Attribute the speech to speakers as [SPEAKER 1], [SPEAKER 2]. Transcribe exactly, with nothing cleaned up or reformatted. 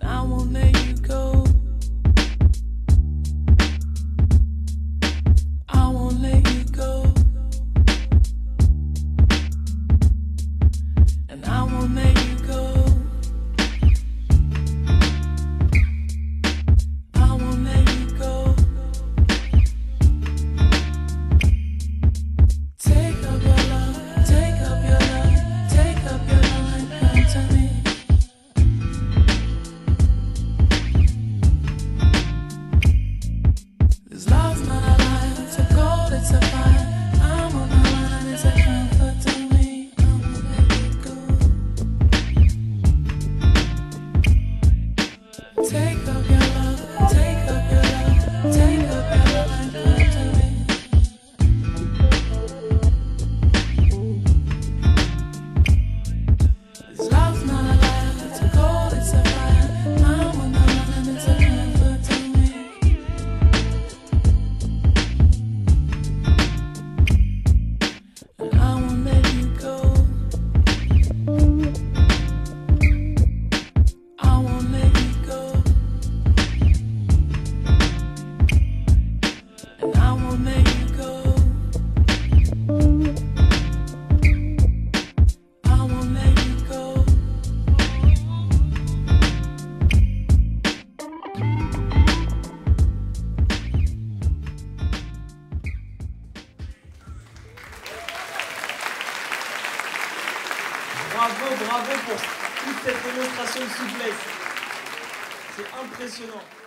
[SPEAKER 1] and I won't let you go. I won't let you go, and I won't let you go. I won't let you go. Take up your love, take up your love, take up your love and come to me. This love's not a lie, it's a gold, it's a fire. I'm on the line, it's a comfort to me. I won't let you go. Take up your love, take up your love, take up your love and come to me. This love's not a lie, it's a gold, it's a fire. I'm on the line, it's a comfort to me. And I won't let you go. I won't let you go. And I won't let you go. I won't let you go.
[SPEAKER 2] Bravo, bravo pour toute cette démonstration de souplesse. C'est impressionnant.